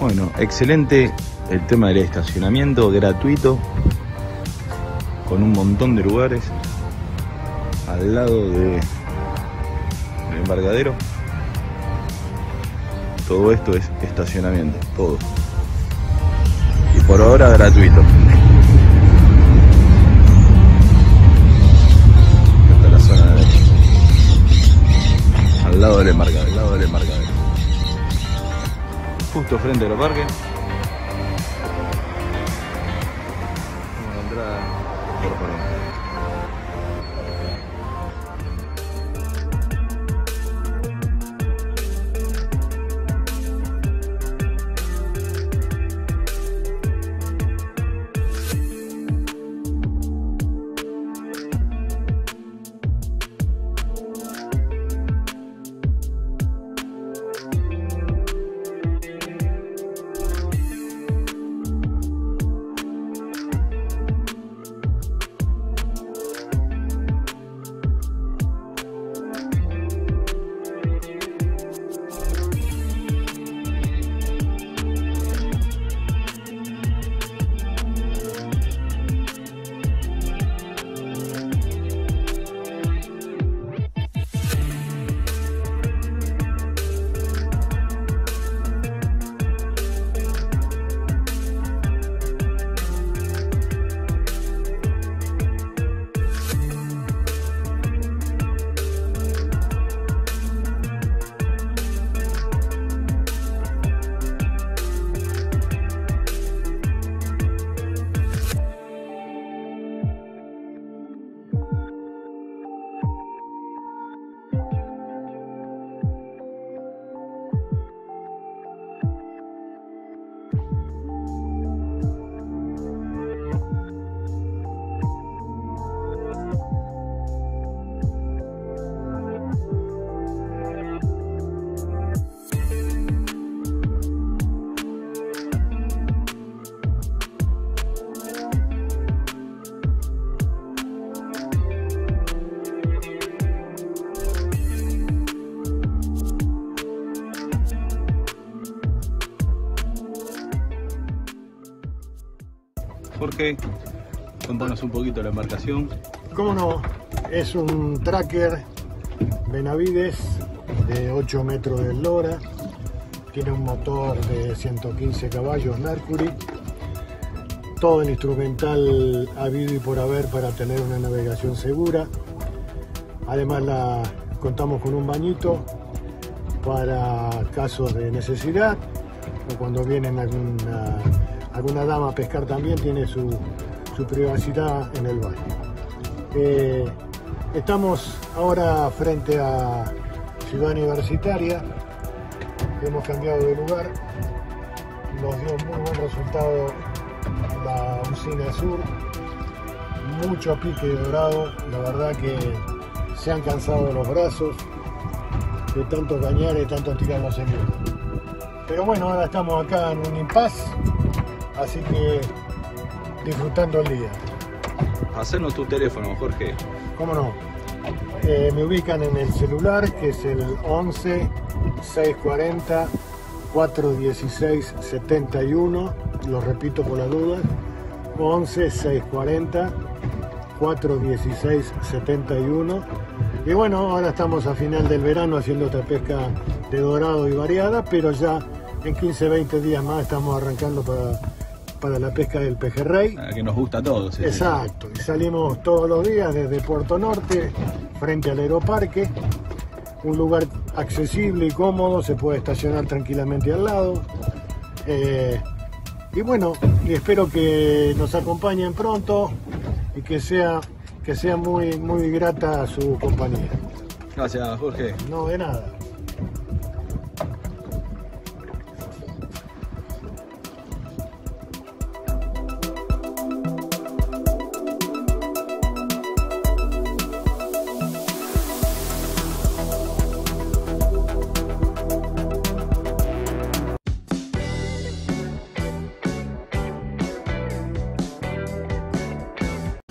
Bueno, excelente el tema del estacionamiento gratuito, con un montón de lugares al lado del embarcadero. Todo esto es estacionamiento, todo. Y por ahora gratuito. Esta es la zona de al lado del embarcadero, justo frente a los parques. Vamos a entrar por ahí. Jorge, contanos un poquito la embarcación. ¿Cómo no? Es un tracker Benavides de 8 metros de eslora. Tiene un motor de 115 caballos Mercury. Todo el instrumental habido y por haber para tener una navegación segura. Además contamos con un bañito para casos de necesidad o cuando vienen alguna dama a pescar también tiene su privacidad en el baño. Estamos ahora frente a Ciudad Universitaria, hemos cambiado de lugar, nos dio muy buen resultado la Usina Sur, mucho pique dorado, la verdad que se han cansado los brazos de tanto cañar y tanto tirar los señores. Pero bueno, ahora estamos acá en un impasse, así que disfrutando el día. Hacernos tu teléfono, Jorge. ¿Cómo no? Me ubican en el celular, que es el 11 640 416 71, lo repito por las dudas, 11 640 416 71. Y bueno, ahora estamos a final del verano haciendo otra pesca de dorado y variada, pero ya en 15-20 días más estamos arrancando para la pesca del pejerrey. Que nos gusta a todos. Exacto, y salimos todos los días desde Puerto Norte, frente al aeroparque, un lugar accesible y cómodo, se puede estacionar tranquilamente al lado. Y bueno, y espero que nos acompañen pronto y que sea muy, muy grata su compañía. Gracias, Jorge. No, de nada.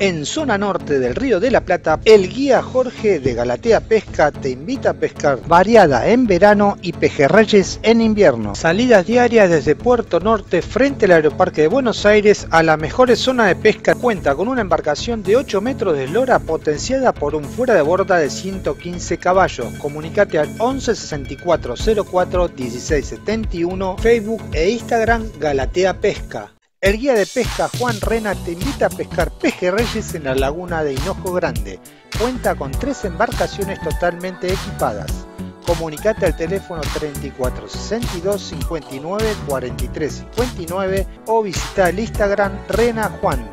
En zona norte del Río de la Plata, el guía Jorge de Galatea Pesca te invita a pescar variada en verano y pejerreyes en invierno. Salidas diarias desde Puerto Norte frente al Aeroparque de Buenos Aires a la mejor zona de pesca. Cuenta con una embarcación de 8 metros de eslora potenciada por un fuera de borda de 115 caballos. Comunicate al 11 64 04 16 71, Facebook e Instagram Galatea Pesca. El guía de pesca Juan Rena te invita a pescar pejerreyes en la laguna de Hinojo Grande. Cuenta con 3 embarcaciones totalmente equipadas. Comunicate al teléfono 34 62 59 43 59 o visita el Instagram Rena Juan.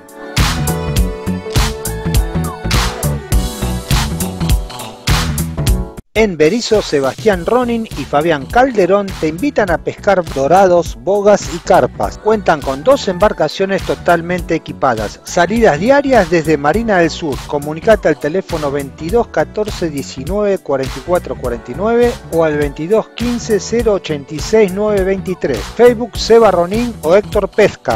En Berisso, Sebastián Ronin y Fabián Calderón te invitan a pescar dorados, bogas y carpas. Cuentan con 2 embarcaciones totalmente equipadas. Salidas diarias desde Marina del Sur. Comunicate al teléfono 22 14 19 44 49 o al 22 15 086 923. Facebook Seba Ronin o Héctor Pesca.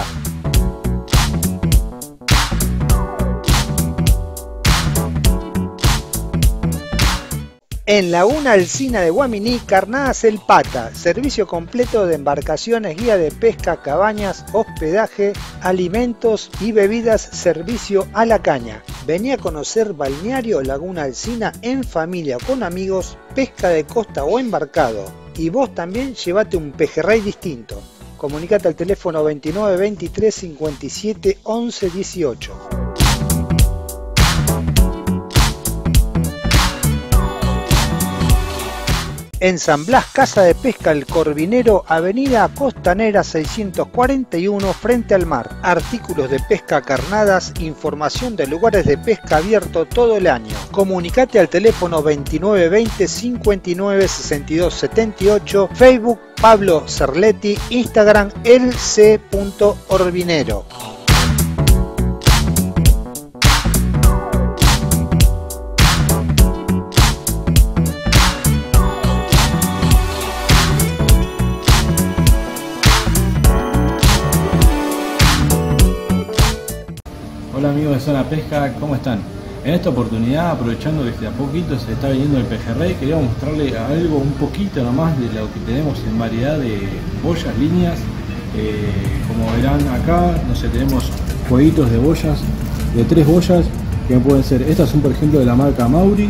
En Laguna Alsina de Guaminí, Carnadas El Pata, servicio completo de embarcaciones, guía de pesca, cabañas, hospedaje, alimentos y bebidas, servicio a la caña. Vení a conocer Balneario Laguna Alsina en familia o con amigos, pesca de costa o embarcado. Y vos también llevate un pejerrey distinto. Comunicate al teléfono 29 23 57 11 18. En San Blas, Casa de Pesca El Corvinero, Avenida Costanera 641 frente al mar. Artículos de pesca, carnadas, información de lugares de pesca abierto todo el año. Comunicate al teléfono 29 20 59 62 78, Facebook Pablo Cerletti, Instagram elc.orvinero. Hola amigos de Zona Pesca, ¿cómo están? En esta oportunidad, aprovechando que de a poquito se está viniendo el pejerrey, quería mostrarles algo un poquito nomás de lo que tenemos en variedad de boyas, líneas. Como verán acá, no sé, tenemos jueguitos de boyas, de 3 boyas, que pueden ser, estas son por ejemplo de la marca Mauri,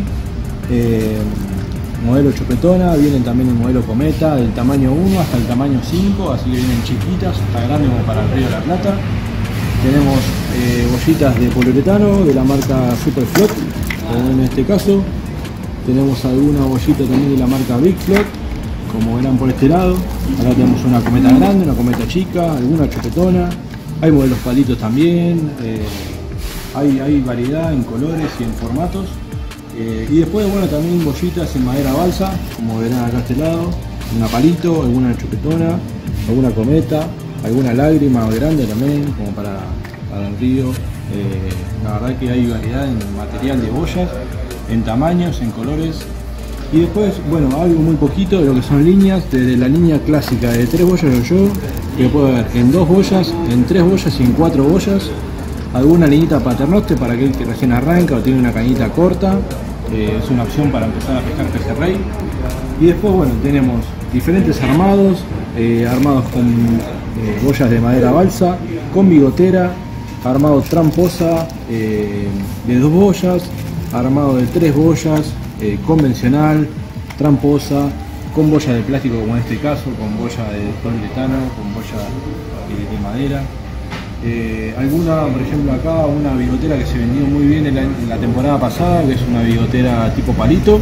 modelo chupetona, vienen también el modelo cometa, del tamaño 1 hasta el tamaño 5, así que vienen chiquitas, hasta grandes como para el Río de la Plata. Tenemos bollitas de poliuretano de la marca Superflot, como en este caso. Tenemos alguna bollita también de la marca Big Flot, como verán por este lado. Acá tenemos una cometa grande, una cometa chica, alguna chupetona. Hay modelos palitos también, hay variedad en colores y en formatos. Y después, bueno, también bollitas en madera balsa, como verán acá a este lado. Una palito, alguna chupetona, alguna cometa, alguna lágrima grande también, como para el río. La verdad que hay variedad en material de boyas, en tamaños, en colores. Y después, bueno, algo muy poquito de lo que son líneas, desde la línea clásica de 3 boyas yo, que puede haber en 2 boyas, en 3 boyas y en 4 boyas. Alguna liñita paternoste para aquel que recién arranca o tiene una cañita corta. Es una opción para empezar a pescar pejerrey. Y después, bueno, tenemos diferentes armados, armados con boyas de madera balsa, con bigotera, armado tramposa de 2 boyas, armado de 3 boyas, convencional, tramposa, con boya de plástico como en este caso, con boya de poliuretano, con boya de madera. Alguna, por ejemplo acá, una bigotera que se vendió muy bien en la temporada pasada, que es una bigotera tipo palito.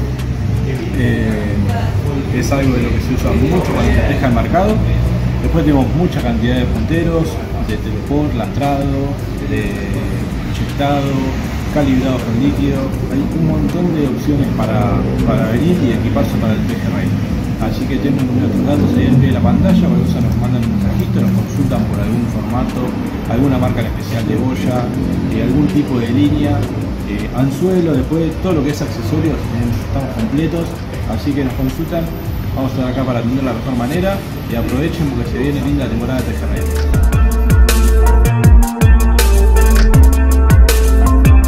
Es algo de lo que se usa mucho cuando se pesca el marcado. Después tenemos mucha cantidad de punteros, de teleport, lastrado, de inyectado, calibrado con líquido. Hay un montón de opciones para venir y equiparse para el pejerrey. Así que tienen nuestros datos ahí en pie de la pantalla, por eso nos mandan un mensajito, nos consultan por algún formato, alguna marca en especial de boya, algún tipo de línea, anzuelo, después todo lo que es accesorios, estamos completos, así que nos consultan. Vamos a estar acá para atender de la mejor manera y aprovechen porque se viene linda temporada de pejerrey.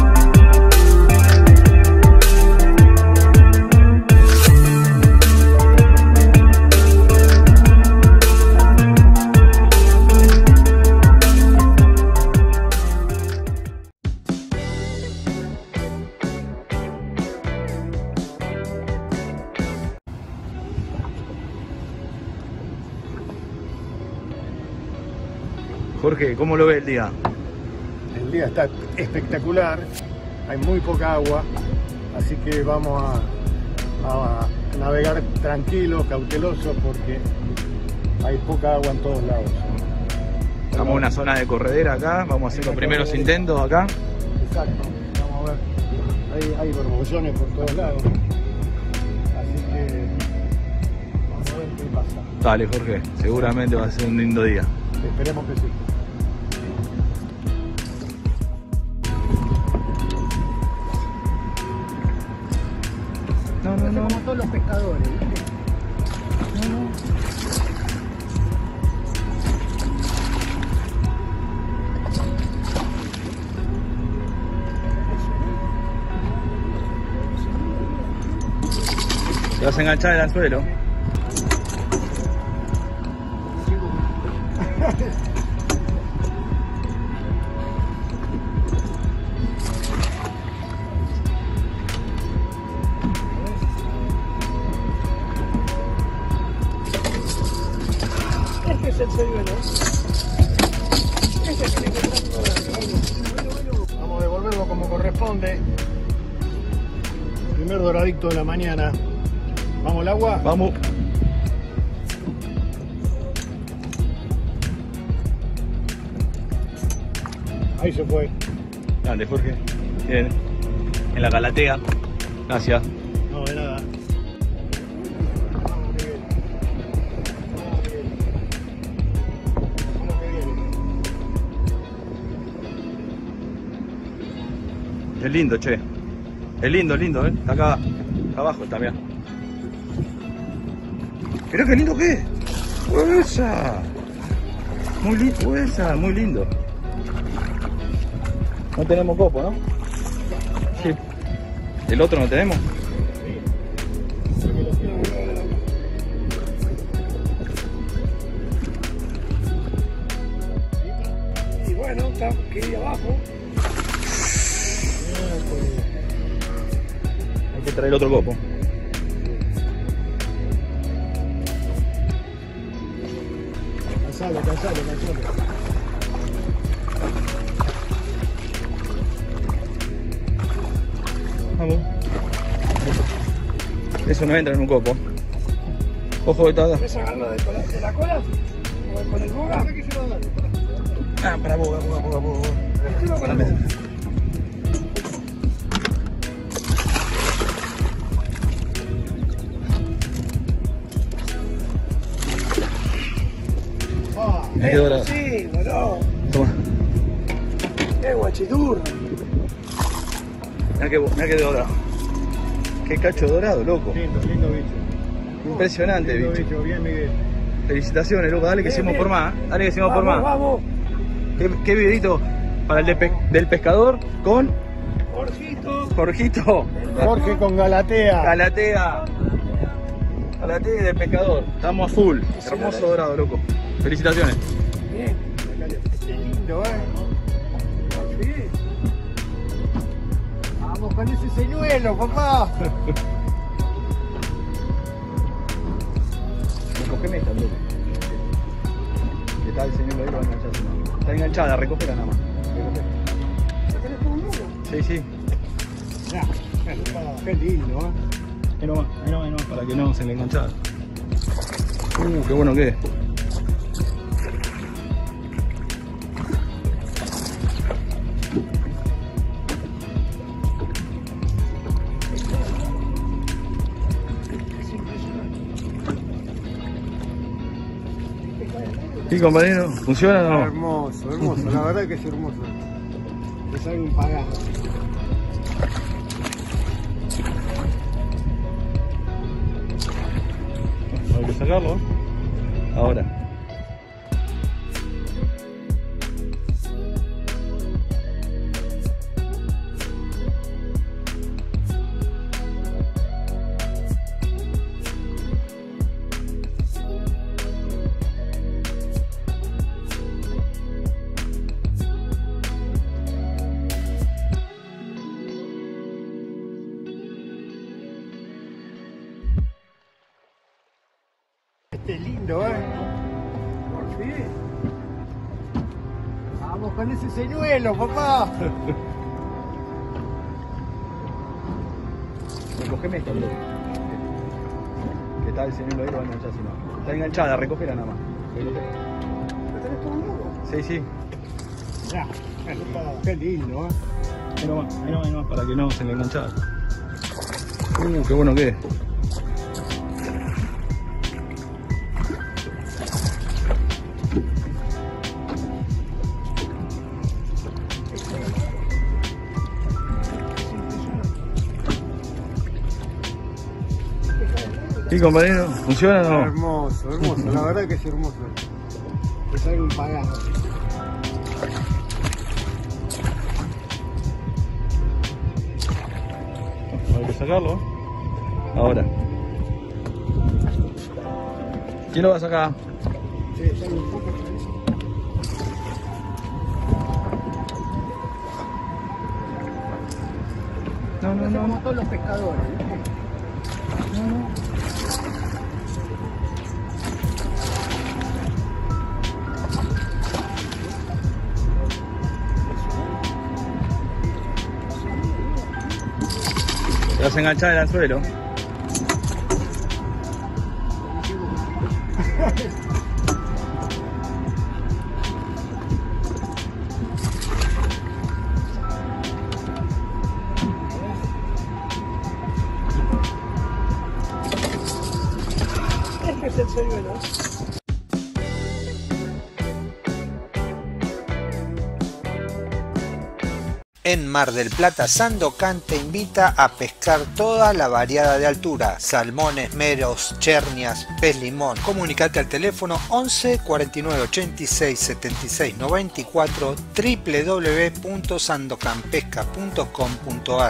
Jorge, ¿cómo lo ve el día? El día está espectacular, hay muy poca agua, así que vamos a navegar tranquilos, cautelosos, porque hay poca agua en todos lados. Estamos en una zona de corredera acá, vamos a hacer los primeros intentos acá. Exacto, vamos a ver, hay borbollones por todos lados, así que vamos a ver qué pasa. Dale, Jorge, seguramente va a ser un lindo día. Esperemos que sí. No. Como todos los pescadores, ¿viste? Te vas a enganchar el anzuelo. Este es el señuelo. Este tiene que estar. Vamos a devolverlo como corresponde. Primer doradito de la mañana. ¿Vamos al agua? Vamos. Ahí se fue. Dale, Jorge. Bien. En la Galatea. Gracias. No, de nada. Vamos, Miguel. Vamos, Miguel. Vamos que viene. Es lindo, che. Es lindo, Está acá abajo también. Mirá qué lindo que es. ¡Esa! Muy lindo. No tenemos copo, ¿no? Sí. ¿El otro no tenemos? Y bueno, está aquí abajo. Hay que traer otro copo. Cansalo. Vamos. Eso no entra en un copo. Ojo de tada. ¿Querés agarrarlo de la cola? ¿O con el boga? Ah, para boga. Estilo con el boga. Me quedó dorado. Sí, boludo. Toma. ¡Qué guachiturro! Mirá que dorado. Qué cacho dorado, loco. Lindo bicho. Impresionante, Lindo bicho. bicho, bien, Miguel. Felicitaciones, loco. Dale que hicimos por más. Vamos. ¿Qué videito para el del pescador con Jorgito? Jorge con Galatea. Galatea del pescador. Estamos a full. Hermoso dorado, loco. Felicitaciones. Bien. Qué lindo, Sí. Vamos con ese señuelo, papá. Recogeme esta, loco. Está el señuelo ahí, lo va a enganchar. Está enganchada, recógela nada más. ¿Ya tenés todo un nudo? Sí. Ya. Qué lindo, Ahí nomás, para que no se le enganchara. Qué bueno que es. ¿Sí, compañero? ¿Funciona o no? Hermoso, la verdad que es hermoso. Es algo impagable. Hay que sacarlo. Ahora. Este lindo, por fin. Vamos con ese señuelo, papá. Recogeme esto, bro. Que está el señuelo ahí, lo va a enganchar si no. Está enganchada, recógela nada más. ¿Lo tenés todo nuevo? Sí, sí. Ya, qué lindo, Ahí nomás, para que no se le enganchara. Qué bueno que es. ¿Sí, compañero? ¿Funciona o no? Hermoso, hermoso, la verdad que es hermoso. Es algo impagable. Hay que sacarlo. Ahora. ¿Quién lo va a sacar? Sí, sale un poco. No. Como todos los pescadores, ¿viste? Te vas a enganchar el anzuelo. Este es el señuelo. En Mar del Plata, Sandokan te invita a pescar toda la variada de altura: salmones, meros, chernias, pez limón. Comunicate al teléfono 11 49 86 76 94 www.sandokanpesca.com.ar.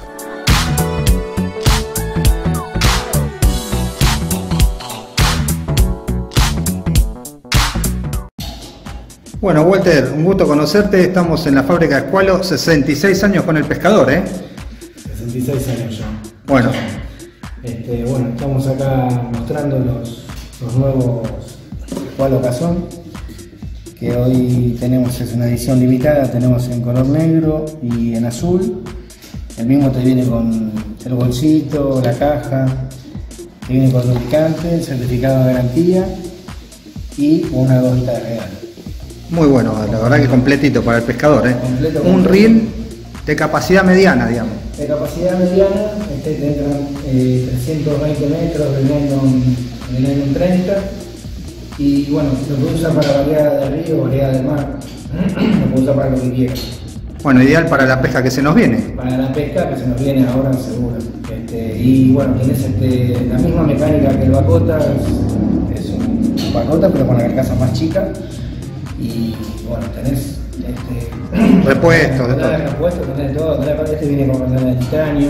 Bueno, Walter, un gusto conocerte. Estamos en la fábrica de Escualo, 66 años con el pescador, 66 años ya. Bueno. Bueno, estamos acá mostrando los nuevos Escualo Cazón, que hoy tenemos, es una edición limitada, tenemos en color negro y en azul. El mismo te viene con el bolsito, la caja, te viene con lubricante, certificado de garantía y una gomita de regalo. Muy bueno, la verdad que completito para el pescador, Completo, un reel de capacidad mediana, digamos. De capacidad mediana, tendrán 320 metros de nylon 30 y bueno, lo puedes usar para variedad de río, variedad de mar, lo puedes usar para lo que quieras. Bueno, ideal para la pesca que se nos viene. Para la pesca que se nos viene ahora seguro. Y bueno, tienes la misma mecánica que el bacota, es un bacota pero con la carcasa más chica. Y bueno, tenés repuestos, de todo. Repuestos, tenés de todo. Este viene con condena de titanio.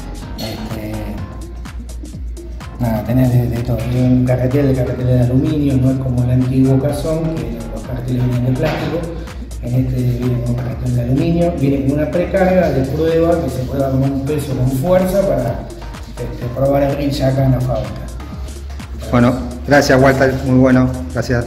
Nada, tenés de todo. Tiene un carretel de aluminio, no es como el antiguo cazón, que los carreteles vienen de plástico. En este viene con carretel de aluminio, viene con una precarga de prueba que se prueba con un peso con fuerza para probar el reel ya acá en la fábrica. Bueno, gracias Walter, muy bueno, gracias.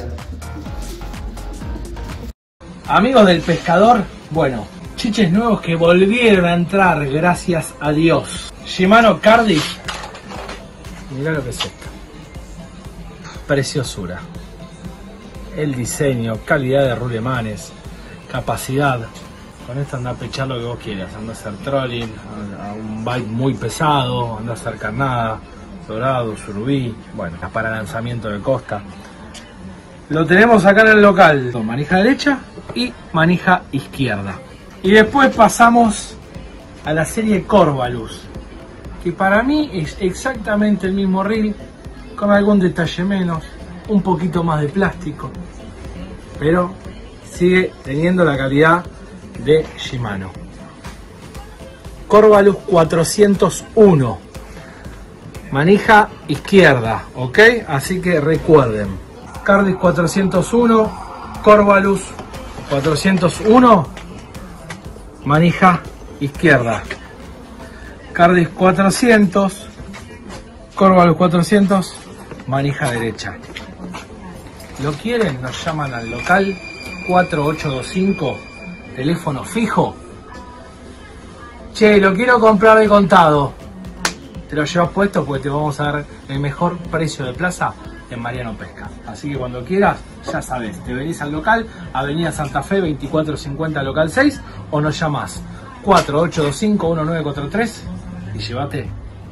Amigos del pescador, bueno, chiches nuevos que volvieron a entrar, gracias a Dios. Shimano Cardiff, mirá lo que es esto. Preciosura. El diseño, calidad de rulemanes, capacidad. Con esto anda a pechar lo que vos quieras, anda a hacer trolling, a un bite muy pesado, anda a hacer carnada, dorado, surubí, bueno, para lanzamiento de costa. Lo tenemos acá en el local, manija derecha y manija izquierda. Y después pasamos a la serie Corvalus, que para mí es exactamente el mismo reel, con algún detalle menos, un poquito más de plástico, pero sigue teniendo la calidad de Shimano. Corvalus 401, manija izquierda, ¿ok? Así que recuerden. Cardiff 401, Corvalus 401, manija izquierda. Cardiff 400, Corvalus 400, manija derecha. ¿Lo quieren? Nos llaman al local 4825 teléfono fijo. Che, lo quiero comprar de contado. Te lo llevas puesto porque te vamos a dar el mejor precio de plaza en Mariano Pesca. Así que cuando quieras, ya sabes, te venís al local, Avenida Santa Fe 2450 local 6, o nos llamás 4825-1943 y llévate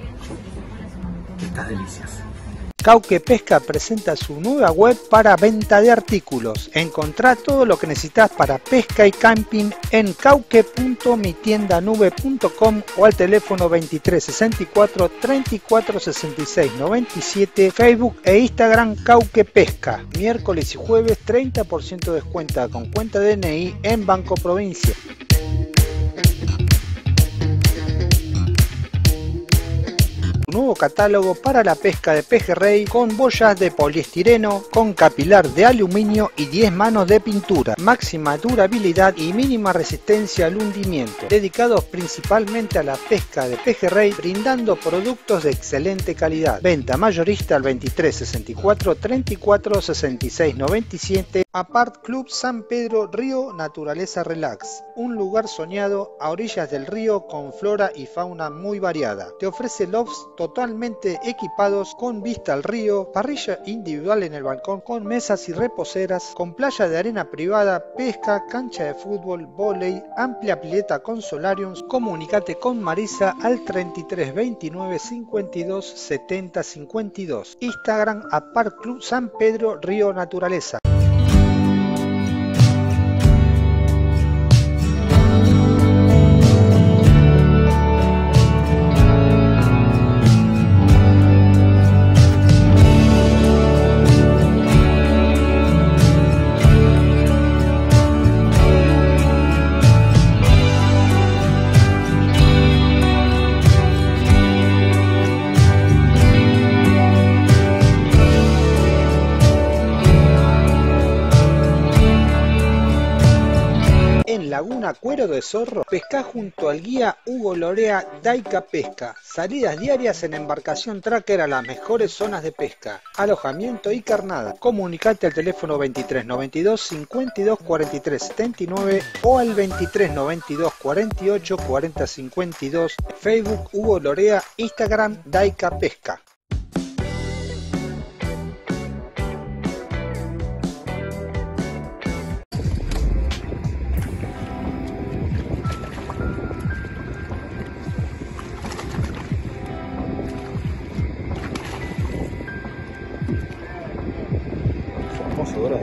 estas delicias. Cauque Pesca presenta su nueva web para venta de artículos. Encontrá todo lo que necesitas para pesca y camping en cauque.mitiendanube.com o al teléfono 2364 34 66 97, Facebook e Instagram Cauque Pesca. Miércoles y jueves 30% de descuento con cuenta DNI en Banco Provincia. Nuevo catálogo para la pesca de pejerrey con boyas de poliestireno, con capilar de aluminio y 10 manos de pintura, máxima durabilidad y mínima resistencia al hundimiento, dedicados principalmente a la pesca de pejerrey, brindando productos de excelente calidad. Venta mayorista al 23 64 34 66 97. Apart Club San Pedro Río Naturaleza Relax, un lugar soñado a orillas del río con flora y fauna muy variada. Te ofrece lofts totalmente equipados con vista al río, parrilla individual en el balcón con mesas y reposeras, con playa de arena privada, pesca, cancha de fútbol, vóley, amplia pileta con solariums. Comunicate con Marisa al 33 29 52 70 52. Instagram Apart Club San Pedro Río Naturaleza. Laguna Cuero de Zorro, pesca junto al guía Hugo Lorea Daica Pesca. Salidas diarias en embarcación tracker a las mejores zonas de pesca, alojamiento y carnada. Comunicate al teléfono 23 92 52 43 79 o al 23 92 48 40 52. Facebook Hugo Lorea, Instagram Daica Pesca. Dorado.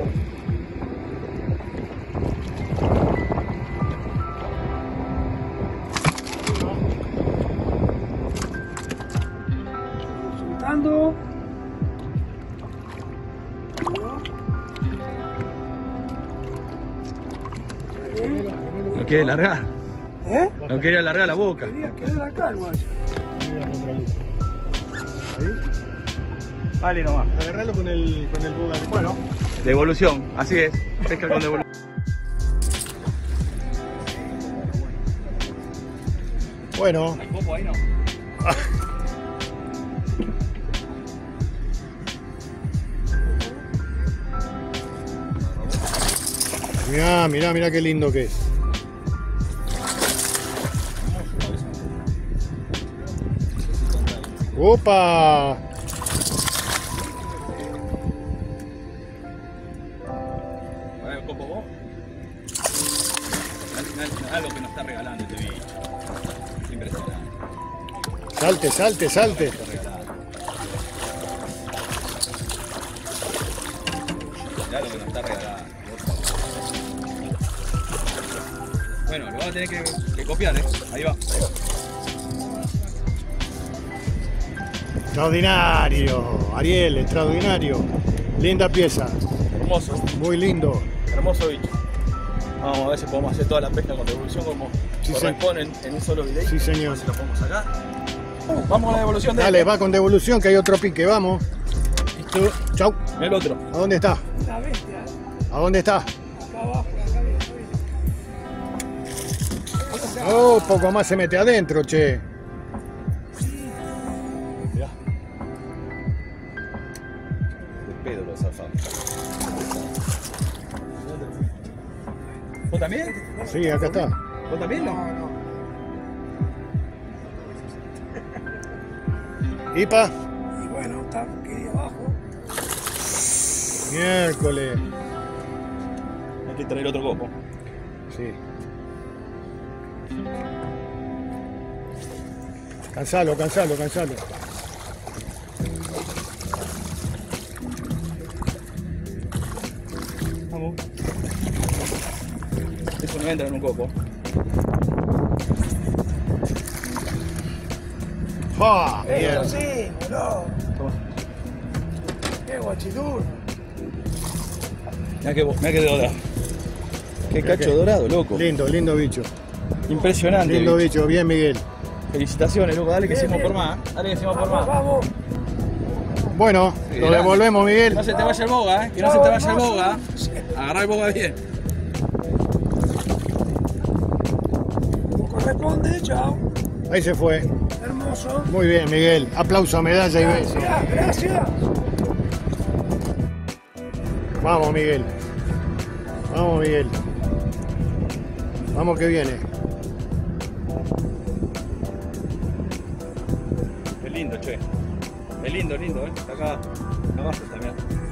Soltando. ¿No quiere largar? ¿Eh? ¿No quiere alargar la boca? Quería quedar acá, guacho. Ahí. Vale nomás. Agarralo con el boga. Bueno. Devolución, así es. Pesca con devolución. Bueno. ¿Hay popo ahí no? Mirá qué lindo que es. ¡Opa! Algo que nos está regalando este bicho. Impresionante. Salte. Ya lo que nos está regalando. Bueno, lo van a tener que copiar, Ahí va. Extraordinario, Ariel, extraordinario. Linda pieza. Hermoso. Muy lindo. Hermoso bicho. Vamos a ver si podemos hacer toda la pesca con devolución como Sí, corresponde en un solo video. Sí, señor. Si lo podemos sacar. Vamos a la devolución de Dale, va con devolución que hay otro pique, vamos. Listo. Chau. El otro. ¿A dónde está? La bestia, ¿A dónde está? acá abajo, acá viene. Oh, poco más se mete adentro, che. Mirá. De pedo lo zafamos. ¿Vos también? Sí, acá está. ¿Vos también no? ¿Ipa? Y bueno, está aquí abajo. Miércoles. Hay que traer otro copo. Sí. Cansalo. Vamos. Eso no entra en un copo. ¡Ah! Eso Bien. sí, boludo. Qué guachiduro. Mirá que dorado. Qué cacho dorado, loco. Lindo bicho. Impresionante. Lindo bicho. Bien, Miguel. Felicitaciones, loco. Dale que hicimos por más. Dale que hicimos por más. Vamos. Bueno, lo devolvemos, Miguel. No se te vaya el boga, que no se te vaya el boga. Agarrá el boga bien. Como corresponde, chao. Ahí se fue. Hermoso. Muy bien, Miguel. Aplauso, medalla y beso. Gracias. Vamos, Miguel. Vamos que viene. Qué lindo, che. Es lindo, Está acá abajo también.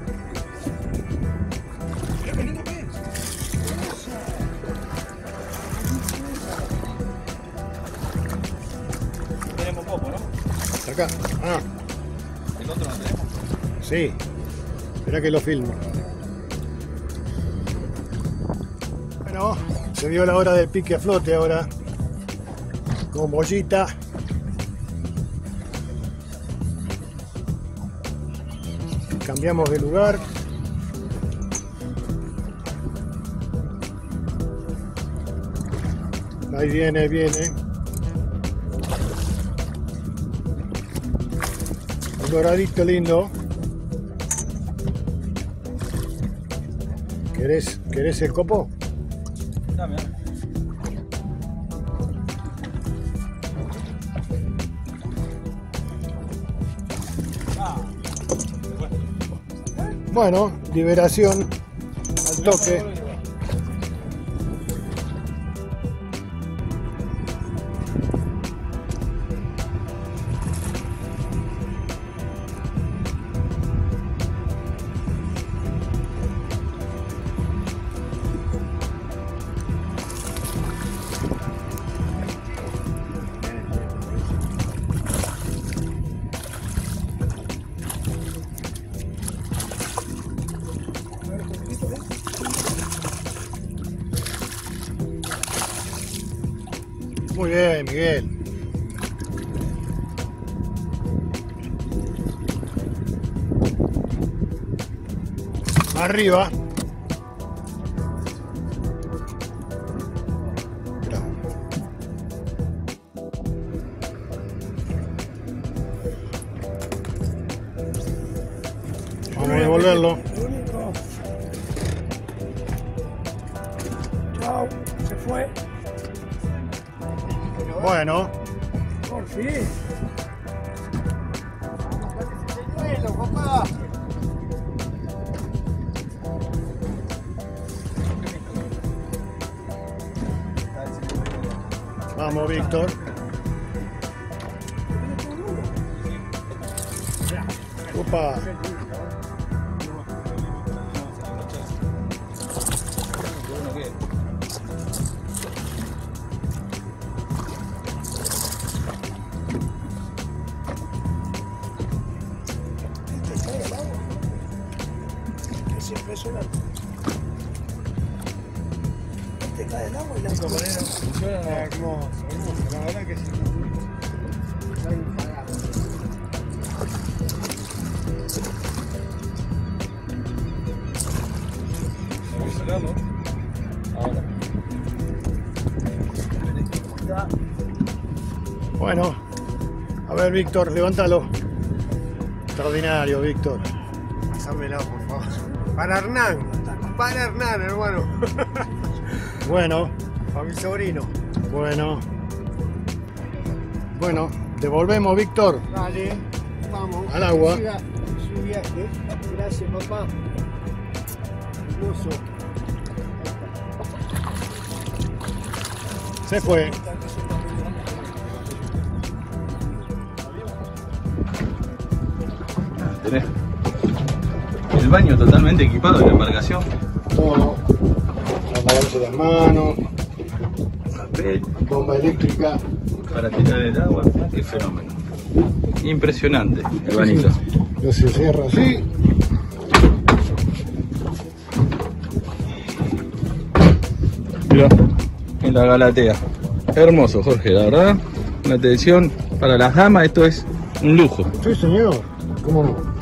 Mirá qué lindo que es. Tenemos poco, ¿no? Acá. Ah, El otro no tenemos. sí. Espera que lo filmo. Bueno, se dio la hora del pique a flote ahora. Con bollita. Cambiamos de lugar. Ahí viene. Un doradito lindo. ¿Querés el copo? Dame. Bueno, liberación al toque. Muy bien, Miguel. Arriba. Vamos a devolverlo. Chao. Se fue. Bueno. Por fin. Vamos, Víctor. Opa. Es impresionante. Te cae el agua y la Hermoso, la verdad que sí. Vamos a sacarlo. Ahora. Bueno, a ver, Víctor, levántalo. Extraordinario, Víctor. Pásamela, por favor. Para Hernán, hermano. Bueno, Para mi sobrino. bueno, devolvemos, Víctor. Dale, vamos. Al agua. Siga su viaje. Gracias, papá. Hermoso. Se fue. Tenés el baño totalmente equipado de la embarcación. Todo. Lavarse las manos. Papel Bomba eléctrica. para tirar el agua. Qué fenómeno. Impresionante el bañito. No se cierra así. Mirá, en la Galatea. Hermoso, Jorge, la verdad. Una atención para las damas, esto es un lujo. Sí, señor. ¿Cómo no?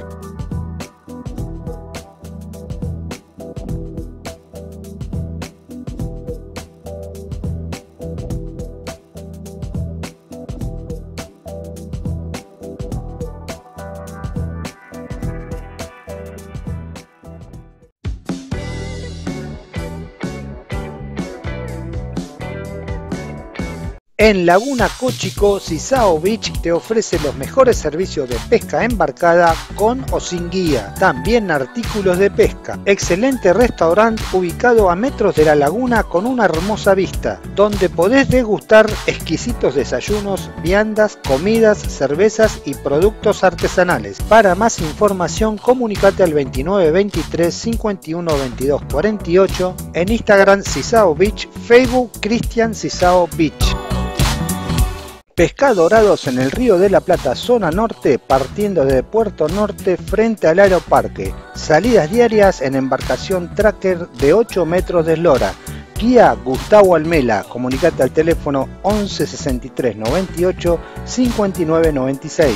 En Laguna Cochico, Sisao Beach te ofrece los mejores servicios de pesca embarcada con o sin guía. También artículos de pesca. Excelente restaurante ubicado a metros de la laguna con una hermosa vista, donde podés degustar exquisitos desayunos, viandas, comidas, cervezas y productos artesanales. Para más información, comunicate al 2923 51 22 48, en Instagram Sisao Beach, Facebook Cristian Sisao Beach. Pesca dorados en el Río de la Plata, zona norte, partiendo desde Puerto Norte frente al Aeroparque. Salidas diarias en embarcación tracker de 8 metros de eslora. Guía Gustavo Almela. Comunicate al teléfono 11 63 98 59 96.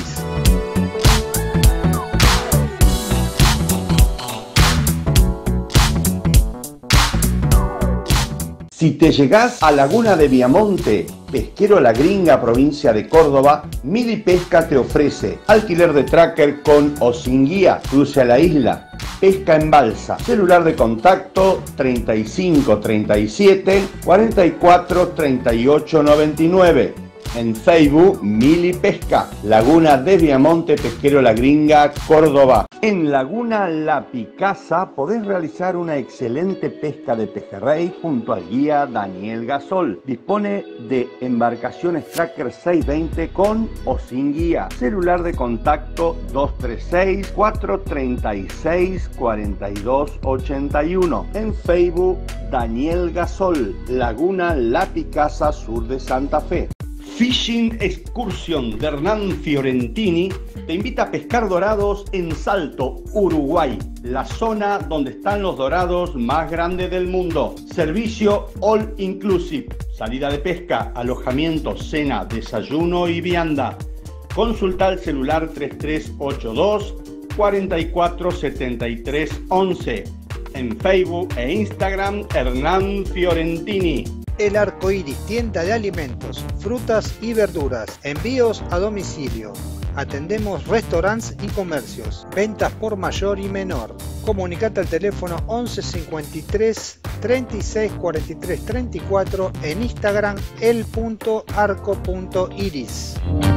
Si te llegás a Laguna de Viamonte, Pesquero La Gringa, provincia de Córdoba, Mili Pesca te ofrece alquiler de tracker con o sin guía, cruce a la isla, pesca en balsa, celular de contacto 35 37 44 38 99. En Facebook, Mili Pesca, Laguna de Viamonte, Pesquero La Gringa, Córdoba. En Laguna La Picasa podés realizar una excelente pesca de pejerrey junto al guía Daniel Gasol. Dispone de embarcaciones Tracker 620 con o sin guía. Celular de contacto 236 436 42 81. En Facebook, Daniel Gasol, Laguna La Picasa, sur de Santa Fe. Fishing Excursion de Hernán Fiorentini te invita a pescar dorados en Salto, Uruguay, la zona donde están los dorados más grandes del mundo. Servicio all inclusive, salida de pesca, alojamiento, cena, desayuno y vianda. Consulta al celular 3382 44 73 11. En Facebook e Instagram, Hernán Fiorentini. El Arco Iris, tienda de alimentos, frutas y verduras, envíos a domicilio. Atendemos restaurantes y comercios, ventas por mayor y menor. Comunicate al teléfono 11 53 36 43 34, en Instagram el.arco.iris.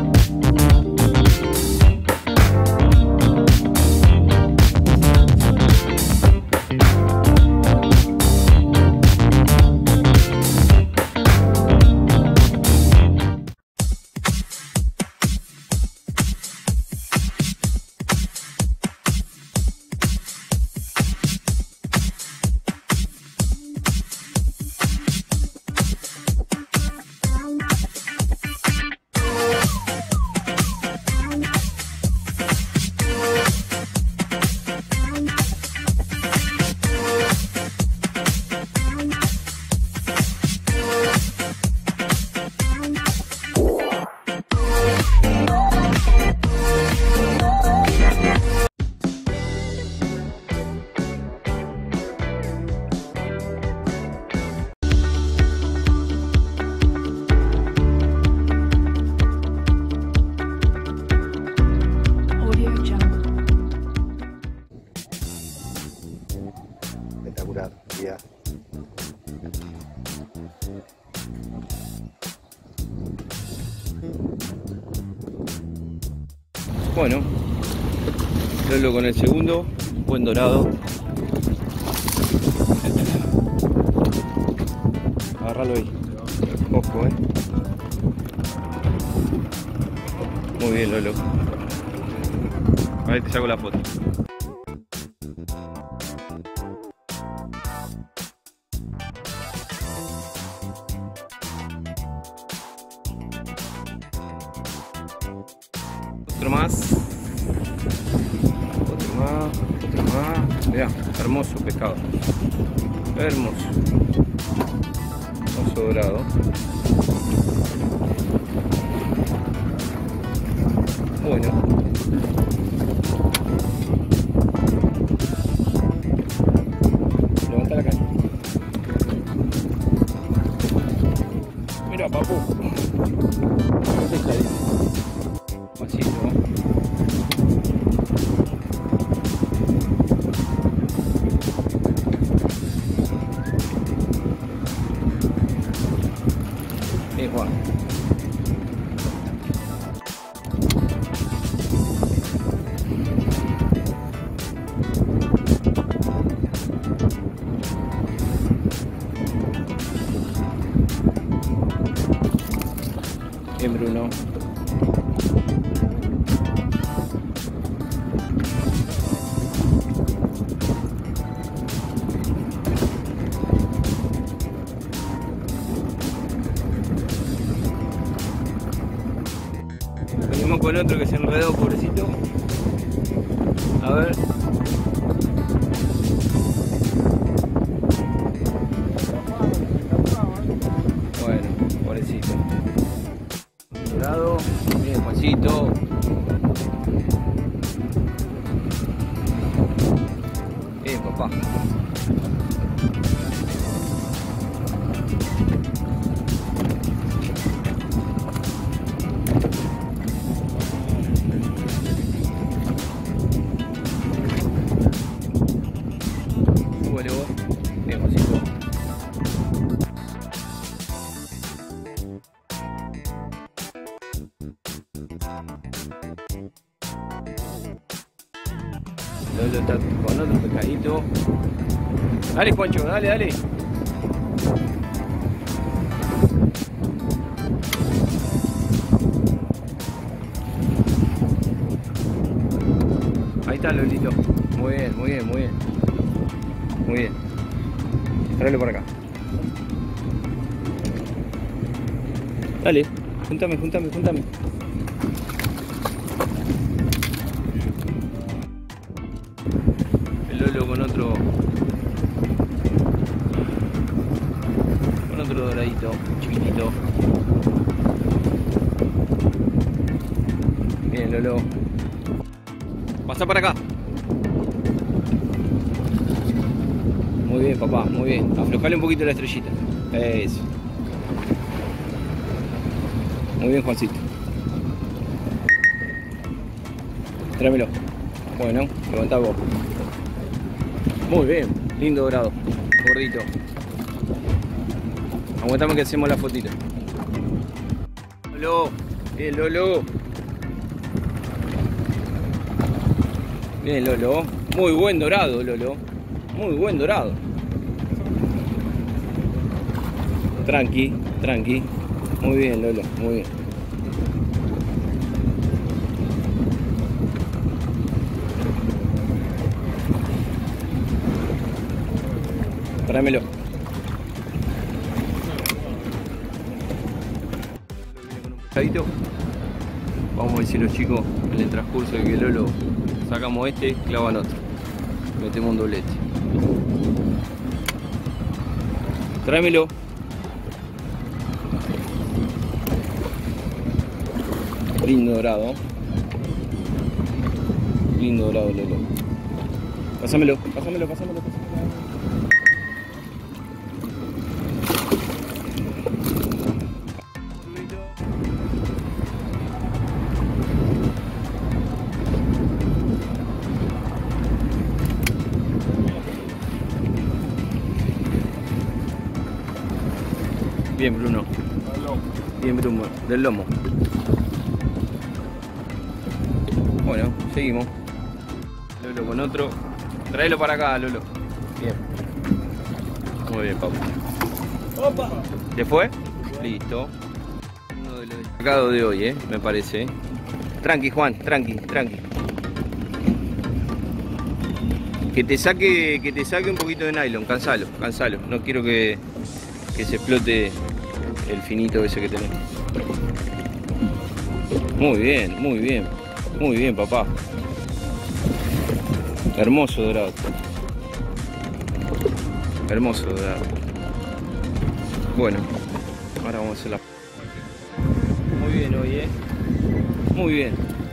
Espectacular, ya. Bueno, Lolo con el segundo, buen dorado. Agárralo ahí. fresco, ¿eh? Muy bien, Lolo. A ver, te saco la foto. Otro más. Otro más. Otro más. Mirá, hermoso pescado. Hermoso. Hermoso dorado. Bueno. Levanta la caña. Mira, papu. Pasito. Juan. Bien, Bruno. Venimos con otro que se enredó, pobrecito. A ver. Bueno, pobrecito. Dorado. Bien, Juancito. Bien, papá. Bien, Juancito. Lolo está con otro pescadito. Dale, Juancho, dale, dale. Ahí está, Lolito. Muy bien, muy bien, muy bien. Muy bien. Tráelo por acá. Dale, júntame. El Lolo con otro doradito, chiquitito. Bien, Lolo. Pasa para acá. Muy bien, papá, muy bien. Aflojale un poquito la estrellita. Eso. Muy bien, Juancito. Tráemelo. Bueno, levantá vos. Muy bien, lindo dorado. Gordito. Aguantame que hacemos la fotito. Lolo. Bien, Lolo. Bien, Lolo. Muy buen dorado, Lolo. Muy buen dorado. Tranqui, tranqui. Muy bien, Lolo, muy bien. Tráemelo. Vamos a decir los chicos en el transcurso de que Lolo sacamos este, clavan otro. Metemos un doblete. Tráemelo. Lindo dorado. Lindo dorado, Lolo. Pásamelo. Bien, Bruno. Bien, Bruno. Del lomo. Bueno, seguimos. Lolo con otro. Tráelo para acá, Lolo. Bien. Muy bien, Pau. ¡Opa! ¿Te fue? Listo. Uno de los destacados de hoy, me parece. Tranqui, Juan, tranqui, tranqui. Que te saque un poquito de nylon, cansalo, cansalo. No quiero que se explote el finito ese que tenemos. Muy bien, muy bien. Muy bien, papá. Hermoso dorado. Hermoso dorado. Bueno, ahora vamos a hacer la... Muy bien hoy, Muy bien.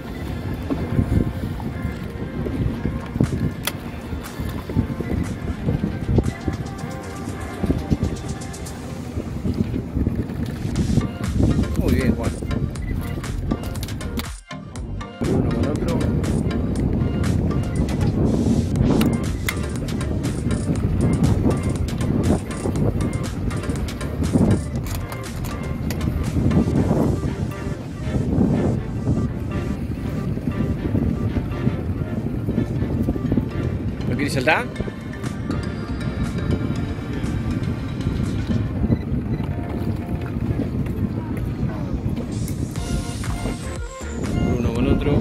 Muy bien, Juan. Uno con otro. ¿Lo quieres saltar? Uno con otro.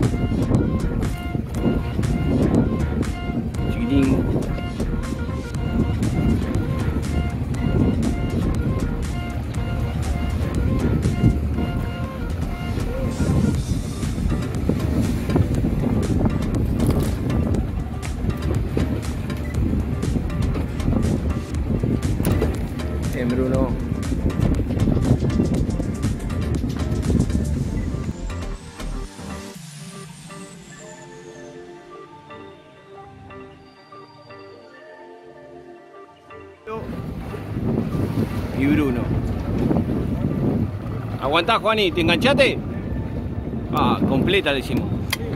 Chiquitín. Bien, Bruno. Y Bruno. ¿Aguantás, Juani? ¿Te enganchaste? Ah, completa le hicimos.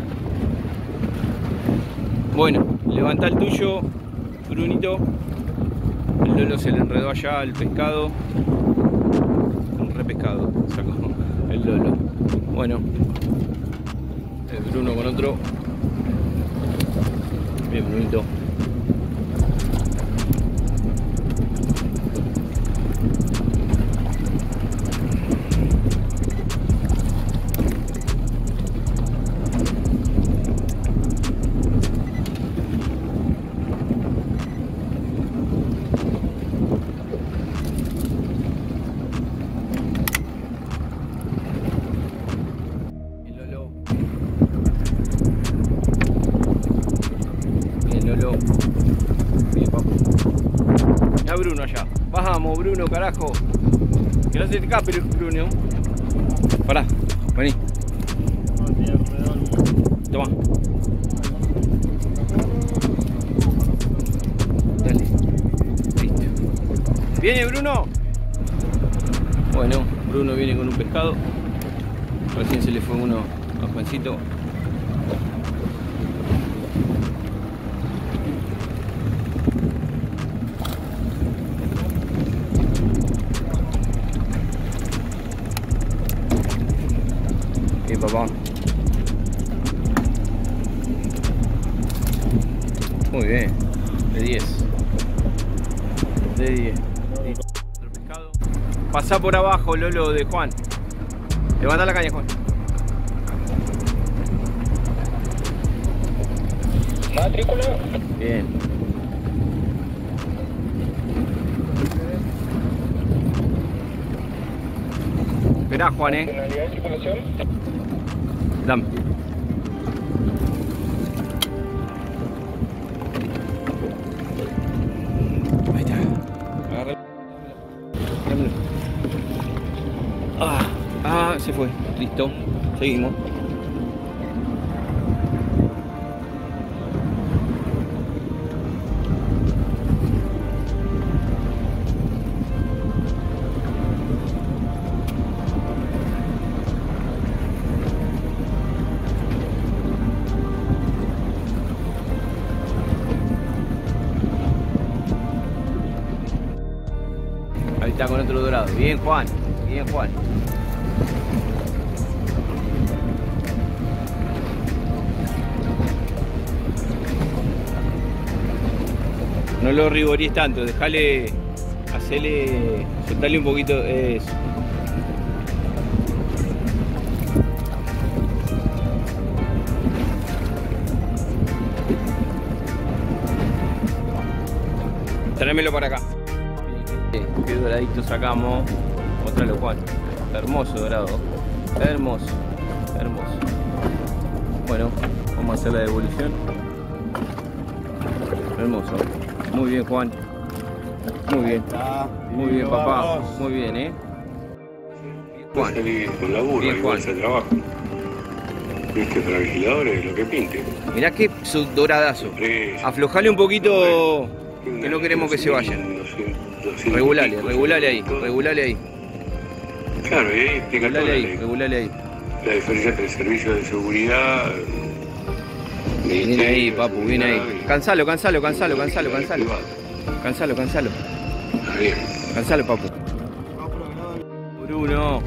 Bueno, levanta el tuyo, Brunito. El Lolo se le enredó allá al pescado. Un repescado sacó el Lolo. Bueno, el Bruno con otro. Bien, Brunito. Lolo. Bien, papu. Está Bruno allá. Vamos, Bruno, carajo. Que no se te escape, Bruno. Pará, vení. Toma. Dale. Listo. ¿Viene Bruno? Bueno, Bruno viene con un pescado. Recién se le fue uno a Juancito. Papá. Muy bien, de 10. De 10. Otro pescado. Pasá por abajo, Lolo, de Juan. Levanta la caña, Juan. Matrícula. Bien. Esperá, Juan, ¿Finalidad de tripulación? Dame. Ahí está. Agarra. Se fue. Listo. Seguimos. Ahí está con otro dorado. Bien, Juan. Bien, Juan. No lo rigoríes tanto, dejale, hacele, soltale un poquito, eso. Tráemelo para acá. Qué doradito sacamos. Mostralo, Juan. Hermoso dorado. Hermoso. Hermoso. Bueno, vamos a hacer la devolución. Hermoso. Muy bien, Juan. Muy bien. Muy bien, papá. Muy bien, Juan. Con laburo, bien, Juan. De trabajo. Viste, para vigiladores, lo que pinte. Mirá qué doradazo. Aflojale un poquito, que no queremos que se vayan. Regulale ahí. Claro, y ahí explica todo. Regulale ahí. La diferencia entre el servicio de seguridad. Viene ahí, papu, viene ahí. Cansalo. Cansalo, papu. Bruno.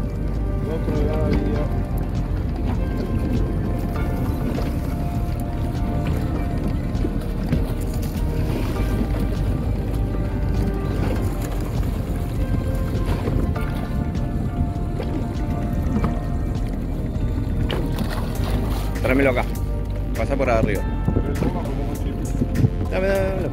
Tráemelo acá. Pasa por arriba. Dámelo.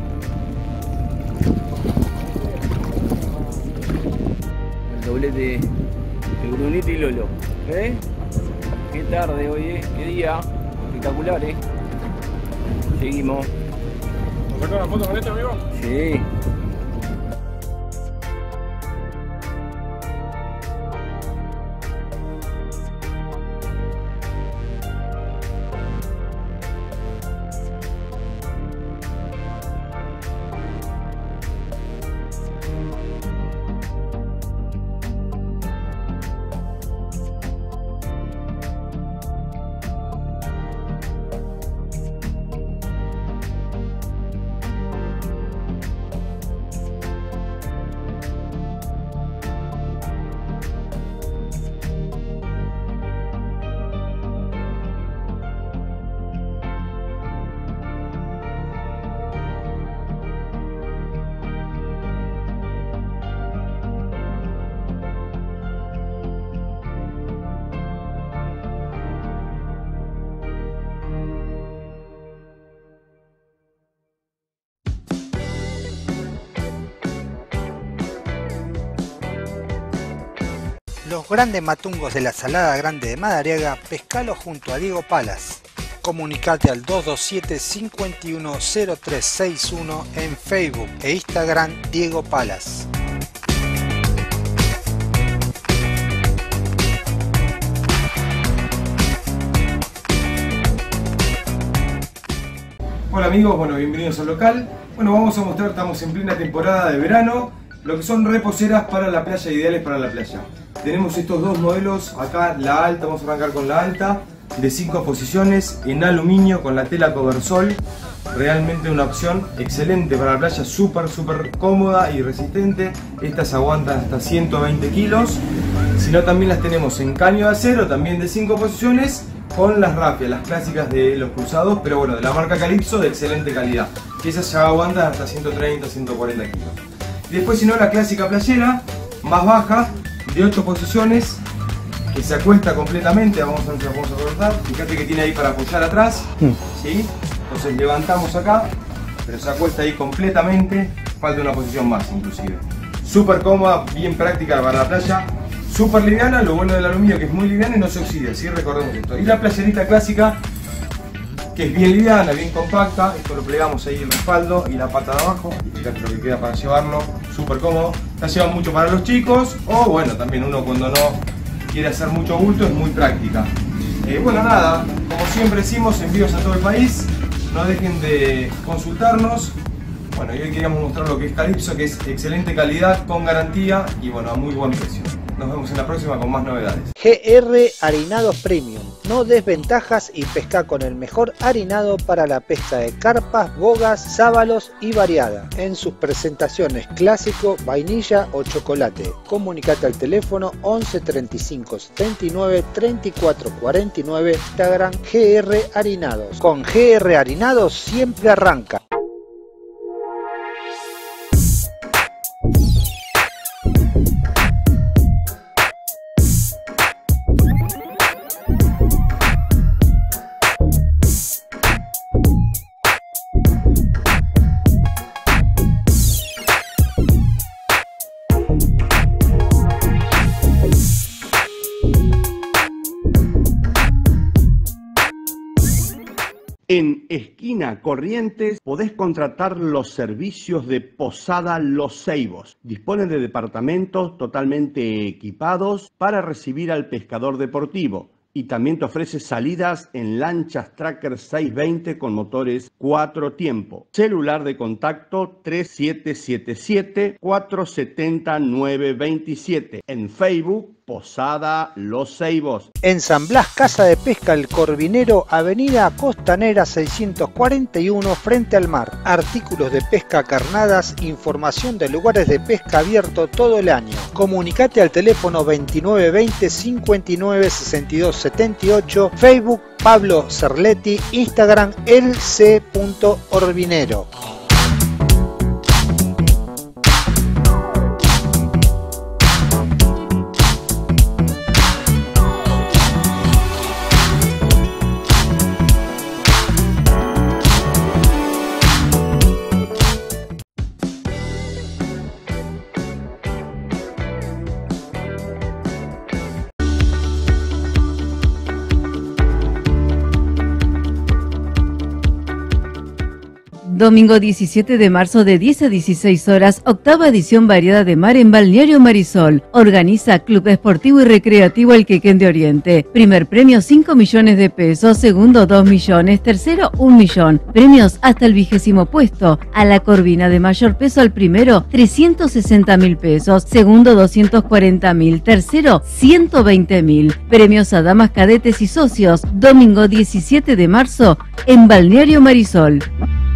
El doblete de Brunito y Lolo. Qué tarde hoy, qué día. Espectacular, Seguimos. ¿Nos sacó una foto con este, amigo? Sí. Los grandes matungos de la Salada Grande de Madariaga, pescalo junto a Diego Palas. Comunicate al 227-510361 en Facebook e Instagram Diego Palas. Hola amigos, bueno, bienvenidos al local. Bueno, vamos a mostrar, estamos en plena temporada de verano, lo que son reposeras para la playa, ideales para la playa. Tenemos estos dos modelos, acá la alta, vamos a arrancar con la alta, de 5 posiciones, en aluminio con la tela Coversol. Realmente una opción excelente para la playa, súper cómoda y resistente. Estas aguantan hasta 120 kilos. Si no, también las tenemos en caño de acero, también de 5 posiciones, con las rafias, las clásicas de los cruzados, pero bueno, de la marca Calypso, de excelente calidad. Esas ya aguantan hasta 130, 140 kilos. Y después, si no, la clásica playera, más baja, de 8 posiciones, que se acuesta completamente. Vamos a cortar. Fíjate que tiene ahí para apoyar atrás, ¿sí? Entonces levantamos acá, pero se acuesta ahí completamente. Falta una posición más inclusive. Súper cómoda, bien práctica para la playa. Súper liviana, lo bueno del aluminio que es muy liviana y no se oxida, ¿sí? Recordemos esto. Y la playerita clásica, que es bien liviana, bien compacta. Esto lo plegamos ahí el respaldo y la pata de abajo. Y fíjate lo que queda para llevarlo, súper cómodo. La llevan mucho para los chicos, o bueno, también uno cuando no quiere hacer mucho bulto, es muy práctica. Bueno, nada, como siempre decimos, envíos a todo el país. No dejen de consultarnos. Bueno, y hoy queríamos mostrar lo que es Calypso, que es excelente calidad, con garantía y bueno, a muy buen precio. Nos vemos en la próxima con más novedades. GR Harinados Premium. No des ventajas y pesca con el mejor harinado para la pesca de carpas, bogas, sábalos y variada. En sus presentaciones clásico, vainilla o chocolate. Comunicate al teléfono 11 35 79 34 49. Instagram GR Harinados. Con GR Harinados siempre arranca. En esquina Corrientes podés contratar los servicios de Posada Los Ceibos. Dispone de departamentos totalmente equipados para recibir al pescador deportivo. Y también te ofrece salidas en lanchas Tracker 620 con motores 4 tiempo. Celular de contacto 3777-470-927. En Facebook, Posada Los Ceibos. En San Blas, Casa de Pesca El Corvinero, Avenida Costanera 641, frente al mar. Artículos de pesca carnadas, información de lugares de pesca abierto todo el año. Comunicate al teléfono 2920 59 62 78, Facebook Pablo Cerletti, Instagram elc.orvinero. Domingo 17 de marzo de 10 a 16 horas, octava edición variada de mar en Balneario Marisol. Organiza Club Esportivo y Recreativo El Quequén de Oriente. Primer premio 5 millones de pesos, segundo 2 millones, tercero 1 millón. Premios hasta el 20º puesto. A la corvina de mayor peso al primero 360.000 pesos, segundo 240.000, tercero 120.000. Premios a damas, cadetes y socios. Domingo 17 de marzo en Balneario Marisol.